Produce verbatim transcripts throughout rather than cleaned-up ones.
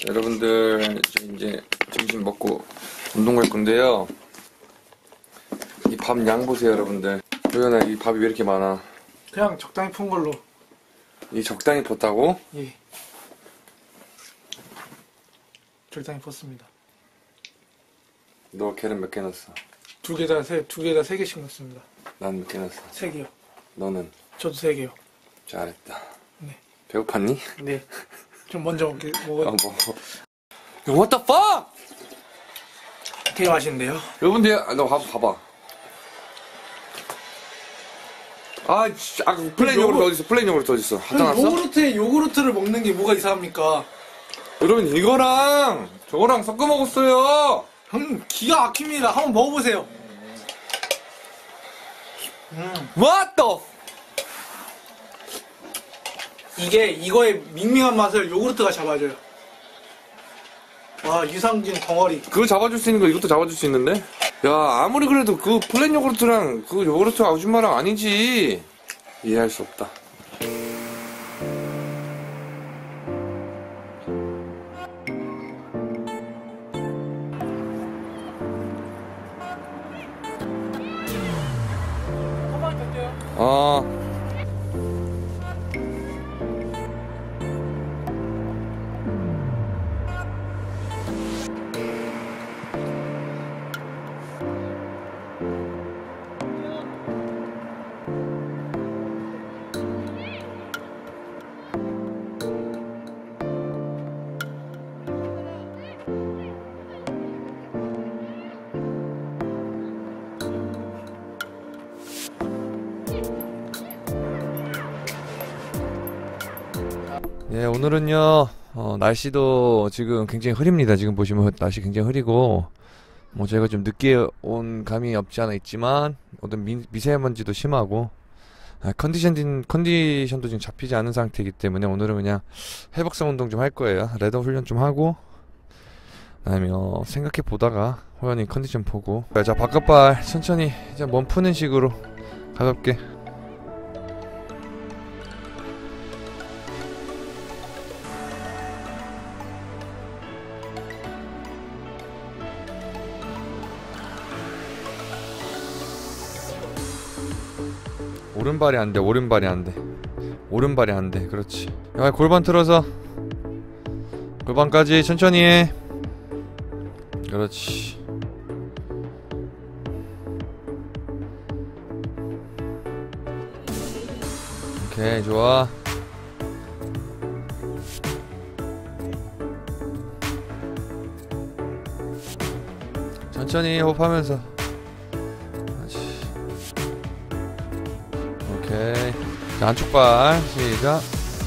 여러분들 저 이제 점심 먹고 운동 갈 건데요. 이 밥 양 보세요 여러분들. 도현아, 이 밥이 왜 이렇게 많아? 그냥 적당히 푼 걸로. 이 적당히 붓다고? 예. 적당히 붓습니다. 너 계란 몇 개 넣었어? 두 개 다 세, 두 개 다 세 개씩 넣습니다. 난 몇 개 넣었어? 세 개요. 너는? 저도 세 개요. 잘했다. 네. 배고팠니? 네. 좀 먼저 먹게, 먹어. 아, 뭐. What the fuck? 되게 맛있는데요? 여러분들, 아, 너 봐봐, 봐봐. 아, 씨, 아, 플레인 요구르트 어딨어? 플레인 요구르트 어딨어? 갖다 놨어? 요구르트에 요구르트를 먹는 게 뭐가 이상합니까? 여러분, 이거랑 저거랑 섞어 먹었어요. 음, 기가 막힙니다. 한번 먹어보세요. 음. What the? 이게, 이거의 밍밍한 맛을 요구르트가 잡아줘요. 와, 유산균 덩어리. 그거 잡아줄 수 있는 거 이것도 잡아줄 수 있는데? 야, 아무리 그래도 그 플레인 요구르트랑 그 요구르트 아줌마랑 아니지. 이해할 수 없다. 한번 갈게요. 어. 예, 오늘은요, 어, 날씨도 지금 굉장히 흐립니다. 지금 보시면 날씨 굉장히 흐리고, 뭐 저희가 좀 늦게 온 감이 없지 않아 있지만, 어떤 미, 미세먼지도 심하고, 아, 컨디션, 컨디션도 지금 잡히지 않은 상태이기 때문에 오늘은 그냥 회복성 운동 좀 할 거예요. 레더 훈련 좀 하고, 그 다음에, 어, 생각해 보다가, 호연이 컨디션 보고, 자, 바깥발 천천히, 이제 몸 푸는 식으로 가볍게. 오른발이 안 돼, 오른발이 안 돼. 오른발이 안 돼, 그렇지. 야, 골반 틀어서. 골반까지 천천히 해. 그렇지. 오케이, 좋아. 천천히 호흡하면서. 오케이. 자, 안쪽 발 시작.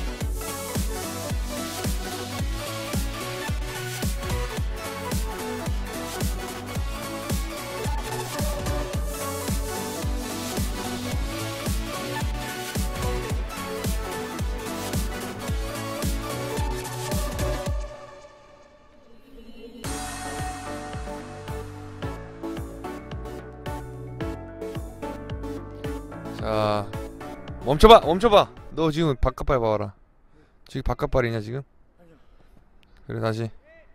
자, 멈춰봐, 멈춰봐. 너 지금 바깥발 봐봐라. 지금 바깥발이냐 지금? 그래, 다시.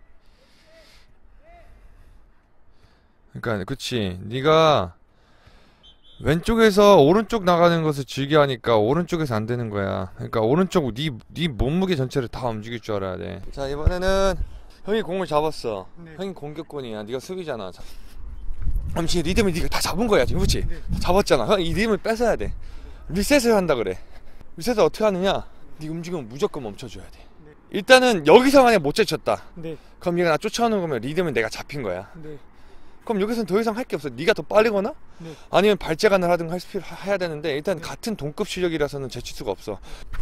그러니까 그치. 네가 왼쪽에서 오른쪽 나가는 것을 즐겨 하니까 오른쪽에서 안 되는 거야. 그러니까 오른쪽 네, 네 몸무게 전체를 다 움직일 줄 알아야 돼. 자, 이번에는 형이 공을 잡았어. 네. 형이 공격권이야. 네가 수비잖아. 잠시 리듬을 네가 다 잡은 거야 지금, 그치? 네. 다 잡았잖아. 형, 이 리듬을 뺏어야 돼. 리셋을 한다 그래. 리셋을 어떻게 하느냐? 네 움직임은 무조건 멈춰줘야 돼. 네. 일단은 여기서 만약 못 제쳤다. 네. 그럼 얘가 나 쫓아오는 거면 리듬은 내가 잡힌 거야. 네. 그럼 여기서는 더 이상 할 게 없어. 네가 더 빠르거나 네. 아니면 발재간을 하든 할 필요 해야 되는데, 일단 같은 동급 실력이라서는 제칠 수가 없어.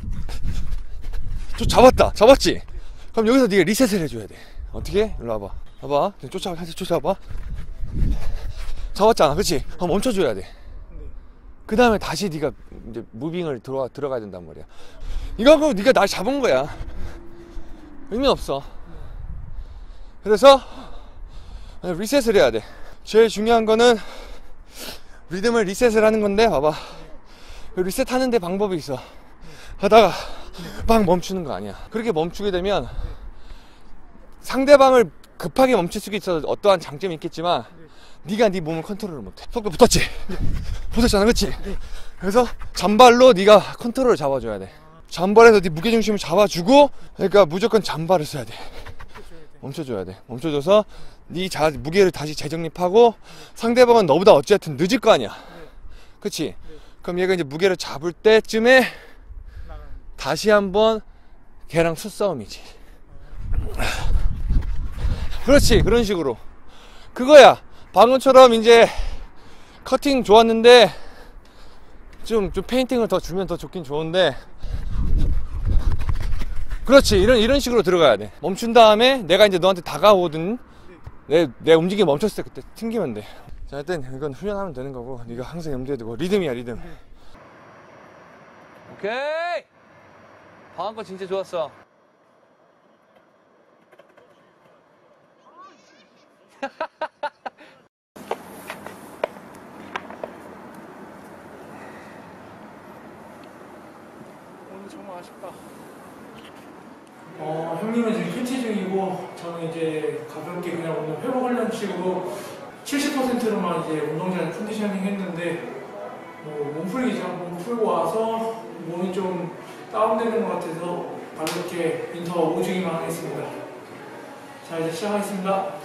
저 잡았다. 잡았지? 그럼 여기서 네가 리셋을 해줘야 돼. 어떻게? 일로 와봐. 봐봐. 쫓아와. 다시 쫓아와봐. 잡았잖아, 그치? 그럼 멈춰줘야 돼. 그 다음에 다시 네가 이제 무빙을 들어가, 들어가야 된단 말이야. 이거 그럼 네가 날 잡은 거야. 의미 없어. 그래서 리셋을 해야 돼. 제일 중요한 거는 리듬을 리셋을 하는 건데, 봐봐. 리셋 하는데 방법이 있어. 하다가 막 멈추는 거 아니야. 그렇게 멈추게 되면 상대방을 급하게 멈출 수 있어서 어떠한 장점이 있겠지만 네. 네가 네 몸을 컨트롤을 못해. 속도 붙었지? 네. 붙었잖아, 그치? 네. 그래서 잔발로 네가 컨트롤을 잡아줘야 돼. 잔발에서 네 무게중심을 잡아주고, 그러니까 무조건 잔발을 써야 돼. 멈춰줘야 돼. 멈춰줘서 네 자, 무게를 다시 재정립하고, 상대방은 너보다 어쨌든 늦을 거 아니야. 그치? 그럼 얘가 이제 무게를 잡을 때쯤에 다시 한번 걔랑 수싸움이지. 그렇지, 그런 식으로. 그거야. 방금처럼 이제 커팅 좋았는데 좀, 좀 페인팅을 더 주면 더 좋긴 좋은데, 그렇지, 이런 이런 식으로 들어가야 돼. 멈춘 다음에 내가 이제 너한테 다가오든 내, 내 움직임이 멈췄을 때 그때 튕기면 돼. 자, 일단 이건 훈련하면 되는 거고, 네가 항상 염두에 두고. 리듬이야, 리듬. 오케이. 방금 거 진짜 좋았어. 오늘 정말 아쉽다. 어, 형님은 지금 큐티 중이고 저는 이제 가볍게 그냥 오늘 회복 훈련식으로 칠십 퍼센트로만 이제 운동장 컨디셔닝 했는데, 뭐 몸풀기죠. 몸 풀고 와서 몸이 좀 다운되는 것 같아서 가볍게 인터 오주기만 하겠습니다. 자, 이제 시작하겠습니다.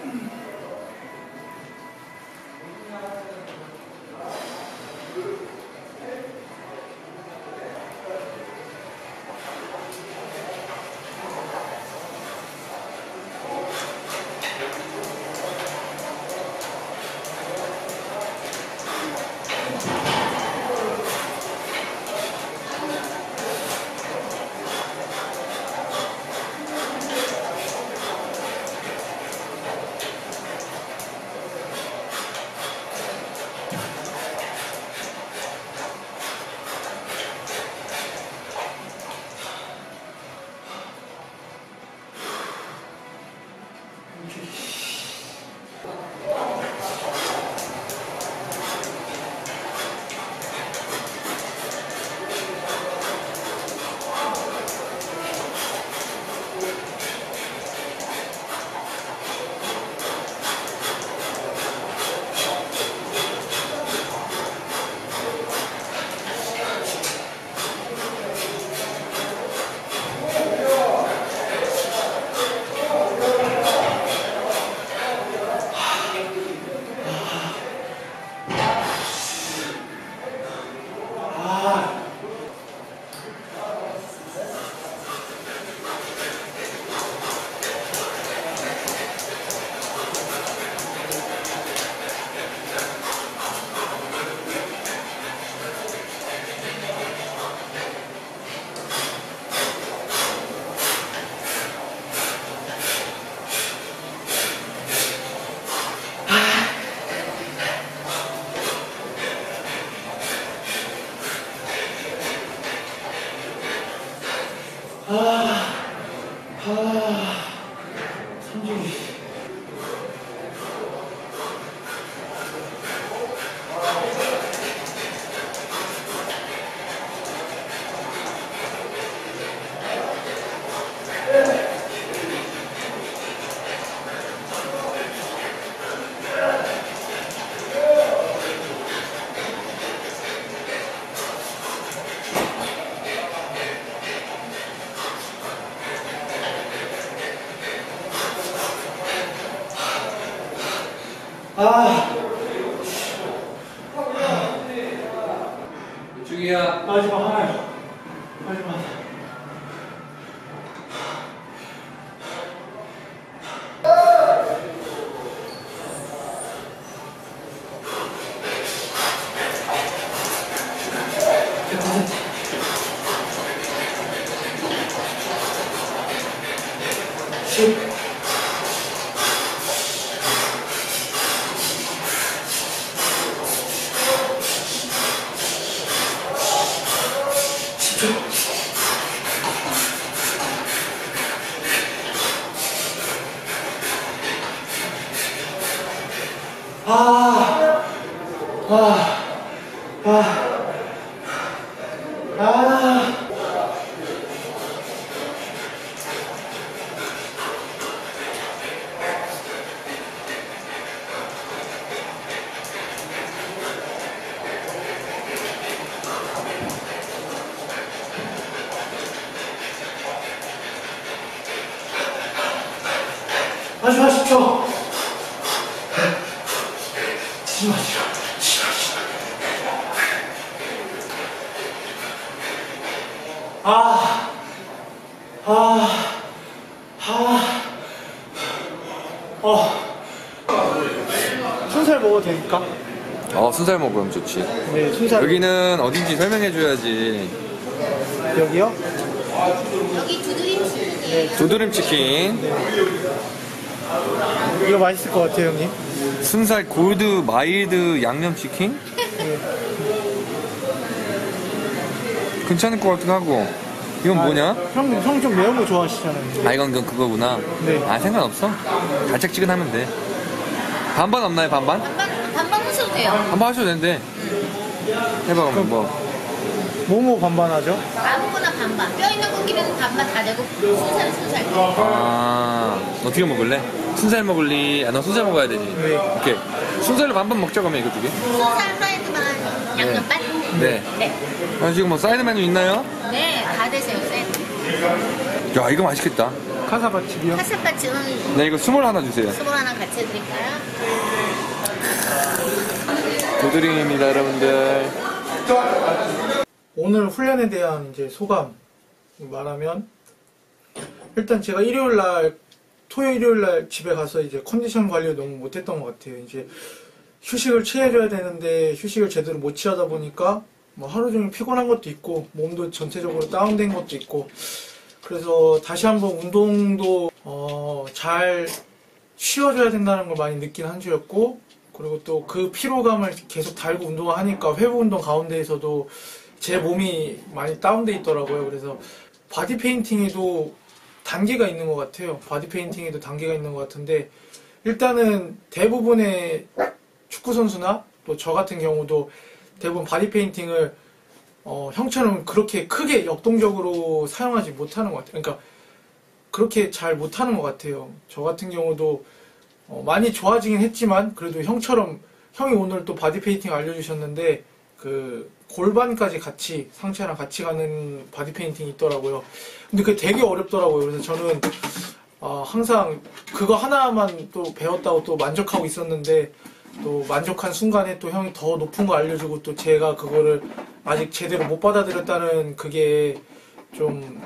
아, 이쪽이야. 마지막 하나요. 마지막 하나. 십. 아, 아, 아, 아. 다시 하십시오. 치지 마시오. 치지 마시오. 아, 아, 아, 어. 순살 먹어도 됩니까? 어, 순살 먹으면 좋지. 네, 순살. 여기는 어딘지 설명해줘야지. 여기요? 여기 두드림 치킨이에요. 두드림 치킨. 이거 맛있을 것 같아요, 형님. 순살 골드 마일드 양념 치킨? 괜찮을 것 같기도 하고. 이건 뭐냐? 형, 형 좀 매운 거 좋아하시잖아요. 아, 이건 그- 그거구나. 네. 아, 상관없어. 달짝지근하면 돼. 반반 없나요, 반반? 반반, 반반 하셔도 돼요. 반반 하셔도 되는데. 해봐, 그럼 뭐. 뭐뭐 반반하죠? 아무거나 반반. 뼈 있는 고기는 반반 다 되고, 순살은 순살. 아, 어떻게 먹을래? 순살 먹을리? 아, 너 순살 먹어야 되지. 네. 오케이. 순살로 반반 먹자, 그러면 이거 두 개. 순살 프라이드만 양념 반? 네. 네. 아, 지금 뭐 사이드 메뉴 있나요? 네, 다 되세요, 쌤. 야, 이거 맛있겠다. 카사바칩이요? 카사파치는 네, 이거 스몰 하나 주세요. 스몰 하나 같이 해드릴까요? 도드링입니다, 여러분들. 오늘 훈련에 대한 이제 소감 말하면, 일단 제가 일요일 날, 토요일, 일요일 날 집에 가서 이제 컨디션 관리를 너무 못했던 것 같아요. 이제 휴식을 취해줘야 되는데 휴식을 제대로 못 취하다 보니까 뭐 하루 종일 피곤한 것도 있고 몸도 전체적으로 다운된 것도 있고, 그래서 다시 한번 운동도 어, 잘 쉬어줘야 된다는 걸 많이 느낀 한 주였고, 그리고 또 그 피로감을 계속 달고 운동을 하니까 회복 운동 가운데에서도 제 몸이 많이 다운돼 있더라고요. 그래서 바디 페인팅에도 단계가 있는 것 같아요. 바디 페인팅에도 단계가 있는 것 같은데, 일단은 대부분의 축구 선수나 또 저 같은 경우도 대부분 바디 페인팅을 어, 형처럼 그렇게 크게 역동적으로 사용하지 못하는 것 같아요. 그러니까 그렇게 잘 못하는 것 같아요. 저 같은 경우도 어, 많이 좋아지긴 했지만, 그래도 형처럼, 형이 오늘 또 바디 페인팅 알려주셨는데 그 골반까지 같이 상체랑 같이 가는 바디 페인팅이 있더라고요. 근데 그게 되게 어렵더라고요. 그래서 저는 어, 항상 그거 하나만 또 배웠다고 또 만족하고 있었는데, 또 만족한 순간에 또 형이 더 높은 거 알려주고 또 제가 그거를 아직 제대로 못 받아들였다는 그게 좀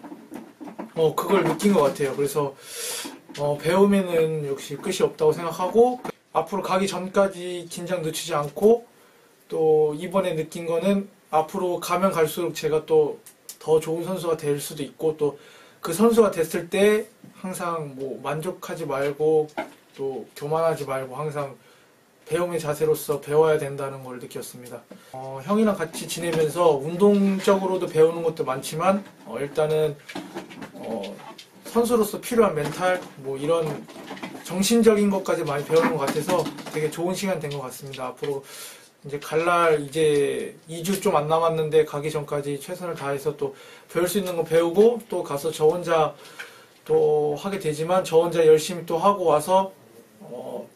어 그걸 느낀 것 같아요. 그래서 어 배우면은 역시 끝이 없다고 생각하고, 앞으로 가기 전까지 긴장 늦추지 않고, 또 이번에 느낀 거는 앞으로 가면 갈수록 제가 또 더 좋은 선수가 될 수도 있고, 또 그 선수가 됐을 때 항상 뭐 만족하지 말고 또 교만하지 말고 항상 배움의 자세로서 배워야 된다는 걸 느꼈습니다. 어, 형이랑 같이 지내면서 운동적으로도 배우는 것도 많지만 어, 일단은 어, 선수로서 필요한 멘탈, 뭐 이런 정신적인 것까지 많이 배우는 것 같아서 되게 좋은 시간 된 것 같습니다. 앞으로 이제 갈 날 이제 이 주 좀 안 남았는데 가기 전까지 최선을 다해서 또 배울 수 있는 거 배우고, 또 가서 저 혼자 또 하게 되지만 저 혼자 열심히 또 하고 와서 어,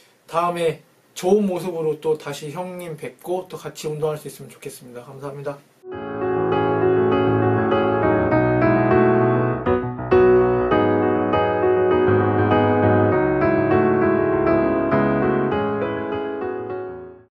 다음에 좋은 모습으로 또 다시 형님 뵙고 또 같이 운동할 수 있으면 좋겠습니다. 감사합니다.